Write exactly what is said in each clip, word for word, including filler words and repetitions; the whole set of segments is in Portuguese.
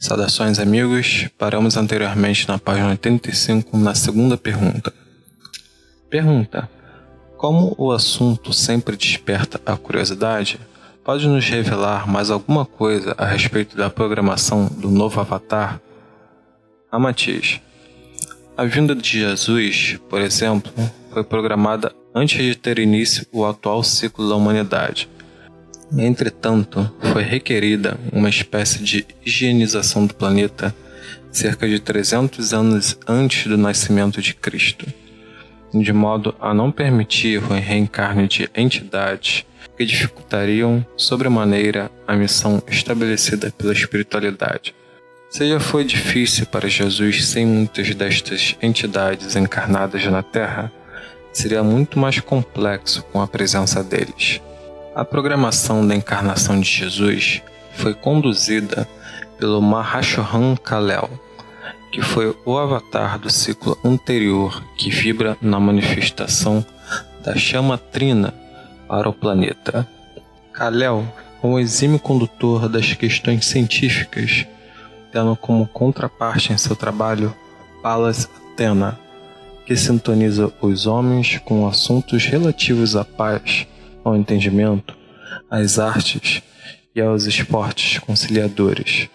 Saudações, amigos. Paramos anteriormente na página oitenta e cinco, na segunda pergunta. Pergunta: como o assunto sempre desperta a curiosidade, pode nos revelar mais alguma coisa a respeito da programação do novo Avatar? Amatiz: a vinda de Jesus, por exemplo, foi programada antes de ter início o atual ciclo da humanidade. Entretanto, foi requerida uma espécie de higienização do planeta cerca de trezentos anos antes do nascimento de Cristo, de modo a não permitir o reencarne de entidades que dificultariam sobremaneira a missão estabelecida pela espiritualidade. Se já foi difícil para Jesus sem muitas destas entidades encarnadas na Terra, seria muito mais complexo com a presença deles. A programação da encarnação de Jesus foi conduzida pelo Mahashohan Kal-El, que foi o avatar do ciclo anterior que vibra na manifestação da chama trina para o planeta. Kal-El é um exímio condutor das questões científicas, tendo como contraparte em seu trabalho Pallas Athena, que sintoniza os homens com assuntos relativos à paz, ao entendimento, às artes e aos esportes conciliadores.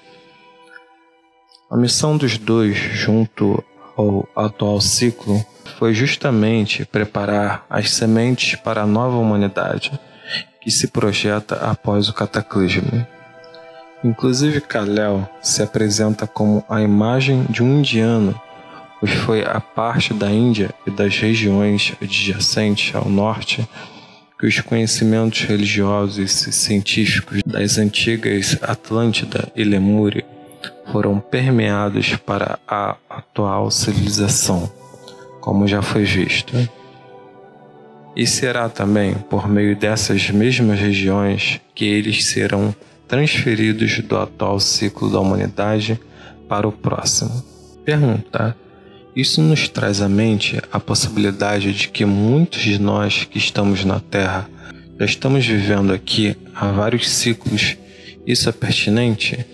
A missão dos dois, junto ao atual ciclo, foi justamente preparar as sementes para a nova humanidade, que se projeta após o cataclismo. Inclusive, Kal-El se apresenta como a imagem de um indiano, pois foi a parte da Índia e das regiões adjacentes ao norte que os conhecimentos religiosos e científicos das antigas Atlântida e Lemúria foram permeados para a atual civilização, como já foi visto. E será também por meio dessas mesmas regiões que eles serão transferidos do atual ciclo da humanidade para o próximo. Pergunta: isso nos traz à mente a possibilidade de que muitos de nós que estamos na Terra já estamos vivendo aqui há vários ciclos. Isso é pertinente?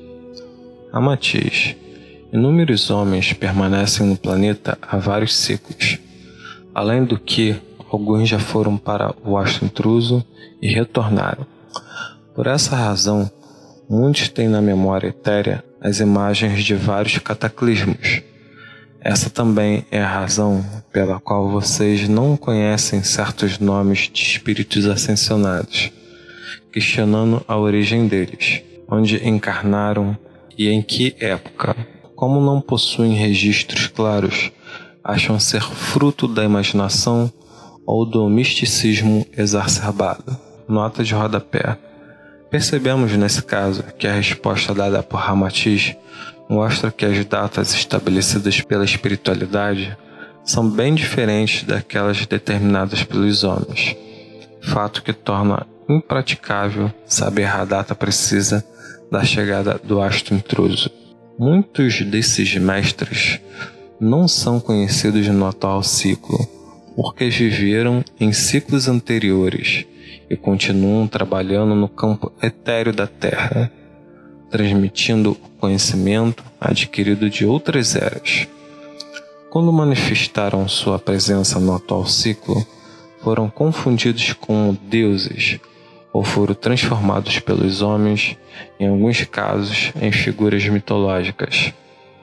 Amatiz: inúmeros homens permanecem no planeta há vários ciclos. Além do que, alguns já foram para o astro intruso e retornaram. Por essa razão, muitos têm na memória etérea as imagens de vários cataclismos. Essa também é a razão pela qual vocês não conhecem certos nomes de espíritos ascensionados, questionando a origem deles, onde encarnaram e em que época. Como não possuem registros claros, acham ser fruto da imaginação ou do misticismo exacerbado. Nota de rodapé. Percebemos nesse caso que a resposta dada por Amatiz mostra que as datas estabelecidas pela espiritualidade são bem diferentes daquelas determinadas pelos homens, fato que torna impraticável saber a data precisa da chegada do astro intruso. Muitos desses mestres não são conhecidos no atual ciclo, porque viveram em ciclos anteriores e continuam trabalhando no campo etéreo da Terra, transmitindo o conhecimento adquirido de outras eras. Quando manifestaram sua presença no atual ciclo, foram confundidos com deuses ou foram transformados pelos homens, em alguns casos, em figuras mitológicas.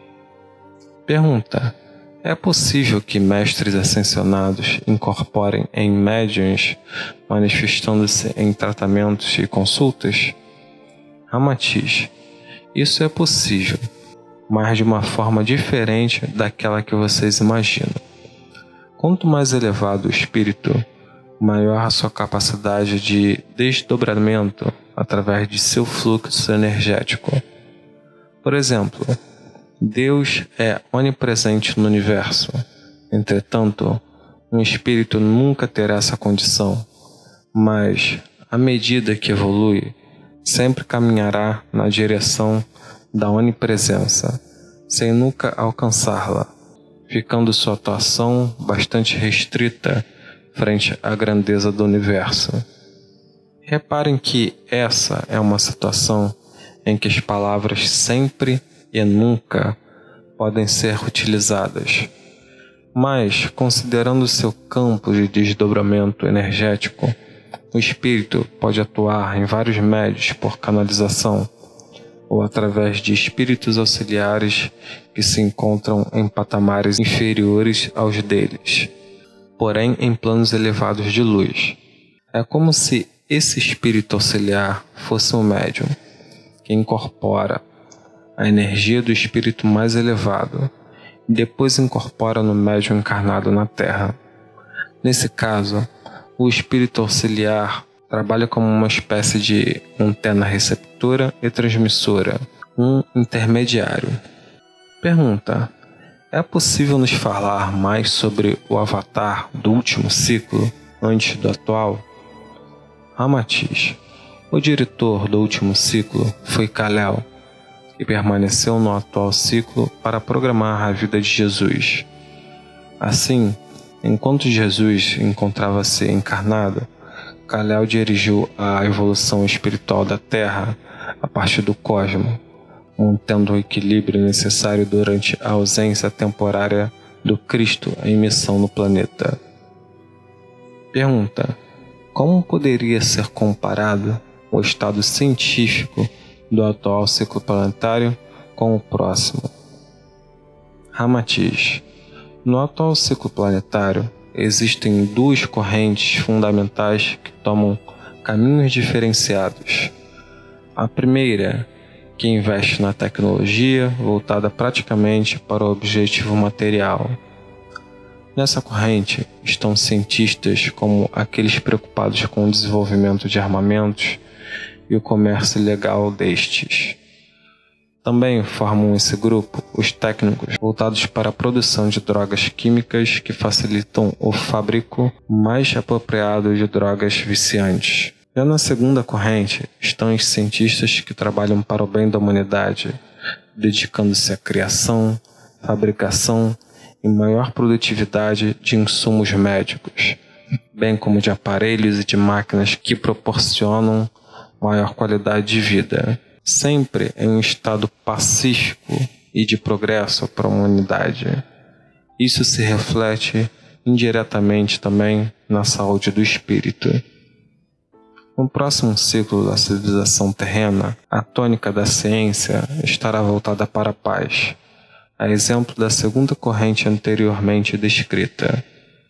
Pergunta: é possível que mestres ascensionados incorporem em médiuns, manifestando-se em tratamentos e consultas? Amatiz: isso é possível, mas de uma forma diferente daquela que vocês imaginam. Quanto mais elevado o espírito, maior a sua capacidade de desdobramento através de seu fluxo energético. Por exemplo, Deus é onipresente no universo. Entretanto, um espírito nunca terá essa condição, mas, à medida que evolui, sempre caminhará na direção da onipresença, sem nunca alcançá-la, ficando sua atuação bastante restrita frente à grandeza do universo. Reparem que essa é uma situação em que as palavras sempre e nunca podem ser utilizadas. Mas, considerando seu campo de desdobramento energético, o espírito pode atuar em vários médios por canalização ou através de espíritos auxiliares que se encontram em patamares inferiores aos deles, porém em planos elevados de luz. É como se esse espírito auxiliar fosse um médium que incorpora a energia do espírito mais elevado e depois incorpora no médium encarnado na Terra. Nesse caso, o espírito auxiliar trabalha como uma espécie de antena receptora e transmissora, um intermediário. Pergunta: é possível nos falar mais sobre o avatar do último ciclo antes do atual? Ramatiz: o diretor do último ciclo foi Kal-El, que permaneceu no atual ciclo para programar a vida de Jesus. Assim, enquanto Jesus encontrava-se encarnado, Kal-El dirigiu a evolução espiritual da Terra a partir do cosmos, mantendo o equilíbrio necessário durante a ausência temporária do Cristo em missão no planeta. Pergunta: como poderia ser comparado o estado científico do atual ciclo planetário com o próximo? Ramatiz: no atual ciclo planetário, existem duas correntes fundamentais que tomam caminhos diferenciados. A primeira, que investe na tecnologia voltada praticamente para o objetivo material. Nessa corrente estão cientistas como aqueles preocupados com o desenvolvimento de armamentos e o comércio ilegal destes. Também formam esse grupo os técnicos voltados para a produção de drogas químicas que facilitam o fabrico mais apropriado de drogas viciantes. Já na segunda corrente estão os cientistas que trabalham para o bem da humanidade, dedicando-se à criação, fabricação e maior produtividade de insumos médicos, bem como de aparelhos e de máquinas que proporcionam maior qualidade de vida, sempre em um estado pacífico e de progresso para a humanidade. Isso se reflete indiretamente também na saúde do espírito. No próximo ciclo da civilização terrena, a tônica da ciência estará voltada para a paz, a exemplo da segunda corrente anteriormente descrita.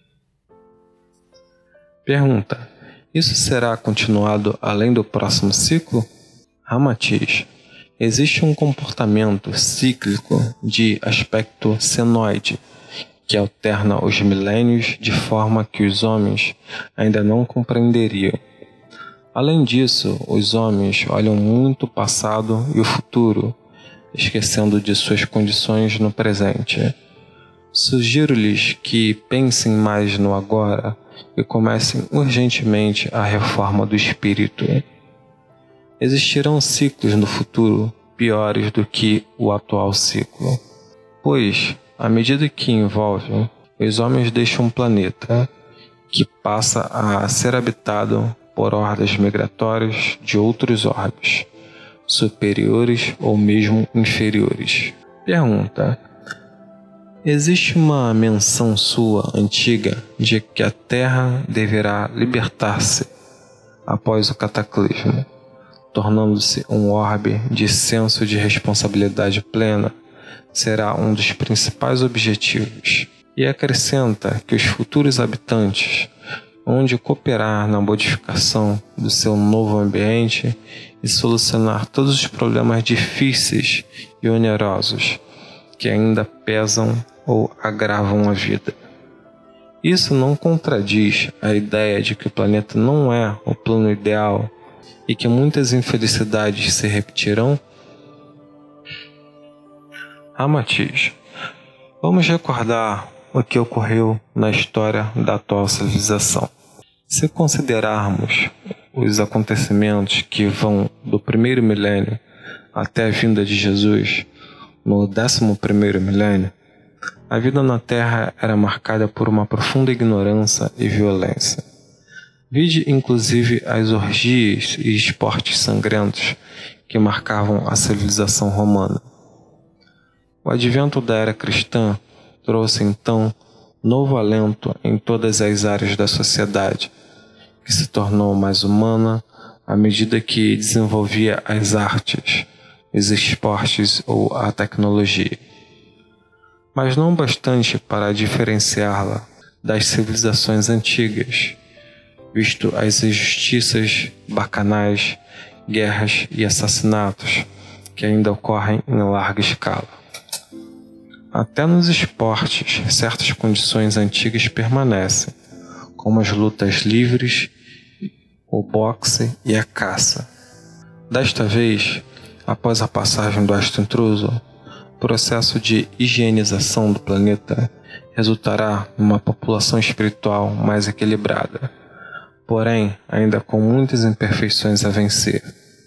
Pergunta: isso será continuado além do próximo ciclo? Ramatiz: existe um comportamento cíclico de aspecto senoide que alterna os milênios de forma que os homens ainda não compreenderiam. Além disso, os homens olham muito o passado e o futuro, esquecendo de suas condições no presente. Sugiro-lhes que pensem mais no agora e comecem urgentemente a reforma do espírito. Existirão ciclos no futuro piores do que o atual ciclo, pois, à medida que envolvem, os homens deixam um planeta que passa a ser habitado por hordas migratórias de outros orbes, superiores ou mesmo inferiores. Pergunta: existe uma menção sua antiga de que a Terra deverá libertar-se após o cataclismo, tornando-se um orbe de senso de responsabilidade plena, será um dos principais objetivos, e acrescenta que os futuros habitantes hão de cooperar na modificação do seu novo ambiente e solucionar todos os problemas difíceis e onerosos que ainda pesam ou agravam a vida. Isso não contradiz a ideia de que o planeta não é o plano ideal e que muitas infelicidades se repetirão? Ramatiz: vamos recordar o que ocorreu na história da atual civilização. Se considerarmos os acontecimentos que vão do primeiro milênio até a vinda de Jesus, no décimo primeiro milênio, a vida na Terra era marcada por uma profunda ignorância e violência. Vide inclusive as orgias e esportes sangrentos que marcavam a civilização romana. O advento da era cristã trouxe então novo alento em todas as áreas da sociedade, que se tornou mais humana à medida que desenvolvia as artes, os esportes ou a tecnologia. Mas não bastante para diferenciá-la das civilizações antigas, visto as injustiças bacanais, guerras e assassinatos que ainda ocorrem em larga escala. Até nos esportes, certas condições antigas permanecem, como as lutas livres, o boxe e a caça. Desta vez, após a passagem do astro intruso, o processo de higienização do planeta resultará numa população espiritual mais equilibrada, porém ainda com muitas imperfeições a vencer.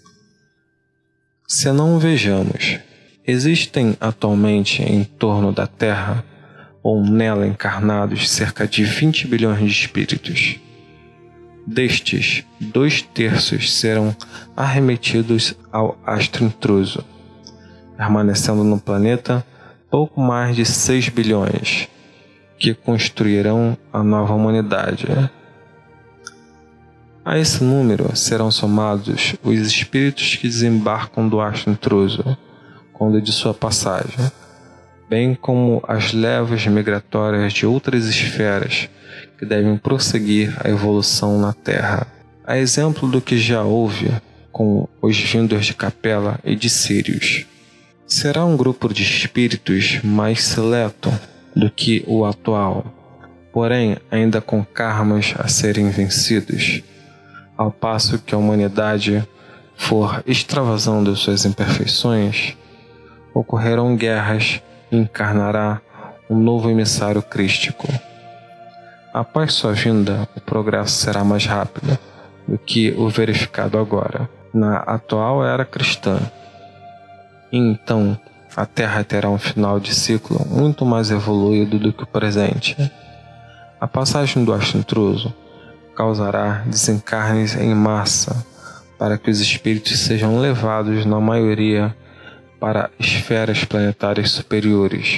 Se não vejamos, existem atualmente em torno da Terra, ou nela encarnados, cerca de vinte bilhões de espíritos. Destes, dois terços serão arremetidos ao astro intruso, permanecendo no planeta pouco mais de seis bilhões, que construirão a nova humanidade. A esse número serão somados os espíritos que desembarcam do astro intruso quando de sua passagem, bem como as levas migratórias de outras esferas que devem prosseguir a evolução na Terra. A exemplo do que já houve com os vindos de Capela e de Sírios. Será um grupo de espíritos mais seleto do que o atual, porém ainda com karmas a serem vencidos, ao passo que a humanidade for extravasando suas imperfeições, ocorrerão guerras e encarnará um novo emissário crístico. Após sua vinda, o progresso será mais rápido do que o verificado agora, na atual era cristã. E então, a Terra terá um final de ciclo muito mais evoluído do que o presente. A passagem do astro intruso causará desencarnes em massa para que os espíritos sejam levados, na maioria, para esferas planetárias superiores.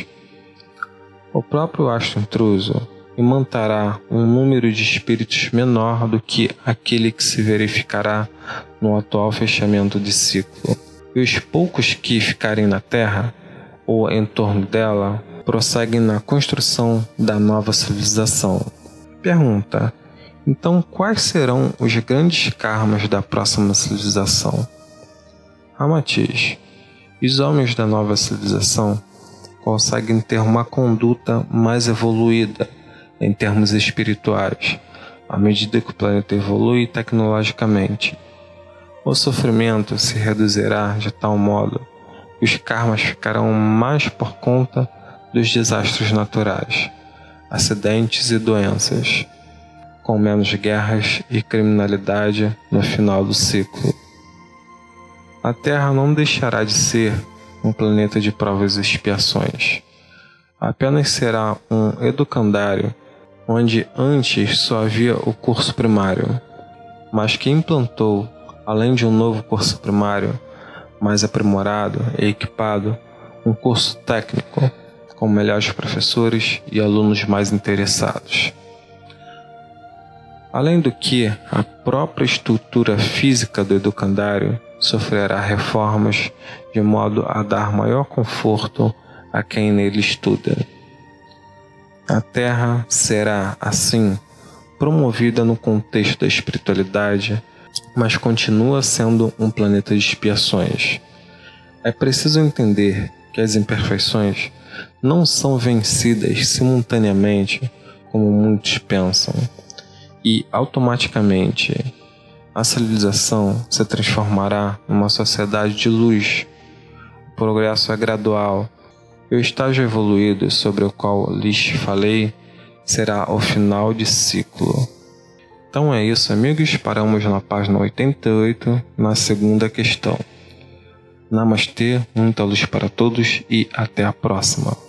O próprio astro intruso imantará um número de espíritos menor do que aquele que se verificará no atual fechamento de ciclo. E os poucos que ficarem na Terra, ou em torno dela, prosseguem na construção da nova civilização. Pergunta: então quais serão os grandes karmas da próxima civilização? Ramatiz: os homens da nova civilização conseguem ter uma conduta mais evoluída em termos espirituais, à medida que o planeta evolui tecnologicamente. O sofrimento se reduzirá de tal modo que os karmas ficarão mais por conta dos desastres naturais, acidentes e doenças, com menos guerras e criminalidade no final do ciclo. A Terra não deixará de ser um planeta de provas e expiações. Apenas será um educandário, onde antes só havia o curso primário, mas que implantou, além de um novo curso primário, mais aprimorado e equipado, um curso técnico, com melhores professores e alunos mais interessados. Além do que, a própria estrutura física do educandário sofrerá reformas de modo a dar maior conforto a quem nele estuda. A Terra será, assim, promovida no contexto da espiritualidade, mas continua sendo um planeta de expiações. É preciso entender que as imperfeições não são vencidas simultaneamente, como muitos pensam, e automaticamente a civilização se transformará numa sociedade de luz. O progresso é gradual, e o estágio evoluído sobre o qual lhes falei será o final de ciclo. Então é isso, amigos. Paramos na página oitenta e oito, na segunda questão. Namastê, muita luz para todos e até a próxima.